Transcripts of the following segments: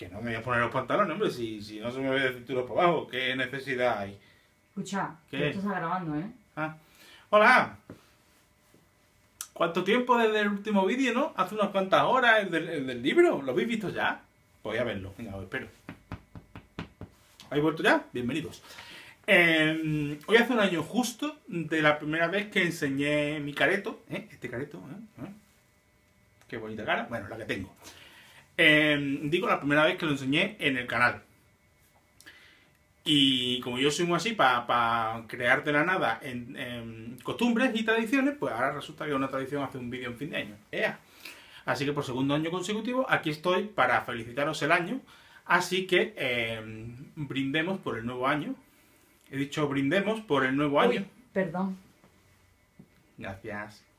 Que no me voy a poner los pantalones, hombre, si no se me ve de cintura para abajo, ¿qué necesidad hay? Escucha, ¿Qué? que esto está grabando, ¿eh? Ah. Hola. ¿Cuánto tiempo desde el último vídeo, no? Hace unas cuantas horas, el del libro. ¿Lo habéis visto ya? Voy a verlo. Venga, os espero. ¿Habéis vuelto ya? Bienvenidos. Hoy hace un año justo de la primera vez que enseñé mi careto. Este careto, qué bonita cara. Bueno, la que tengo. Digo la primera vez que lo enseñé en el canal. Y como yo soy muy así para crear de la nada en costumbres y tradiciones, pues ahora resulta que es una tradición hacer un vídeo en fin de año. ¡Ea! Así que por segundo año consecutivo aquí estoy para felicitaros el año. Así que brindemos por el nuevo año. He dicho brindemos por el nuevo año. Perdón. Gracias.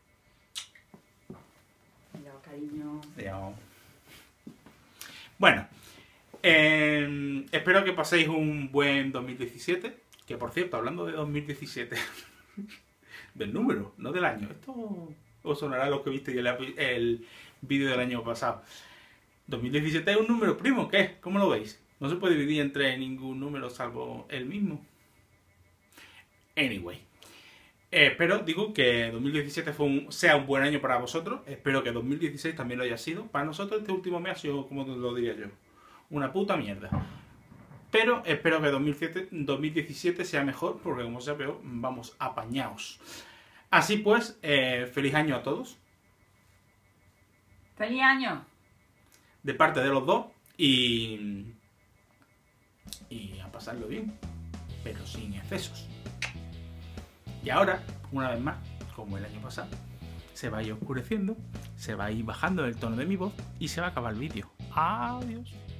Ya, cariño. Adiós. Bueno. Espero que paséis un buen 2017. Que por cierto, hablando de 2017, del número, no del año. Esto os sonará a los que visteis el vídeo del año pasado. 2017 es un número primo, ¿qué? ¿Cómo lo veis? No se puede dividir entre ningún número salvo el mismo. Anyway. Espero, digo, que 2017 sea un buen año para vosotros. Espero que 2016 también lo haya sido. Para nosotros este último mes ha sido, como lo diría yo, una puta mierda. Pero espero que 2017 sea mejor, porque como se ve, vamos apañados. Así pues, feliz año a todos. ¡Feliz año! De parte de los dos. Y a pasarlo bien, pero sin excesos. Y ahora, una vez más, como el año pasado, se va a ir oscureciendo, se va a ir bajando el tono de mi voz y se va a acabar el vídeo. Adiós.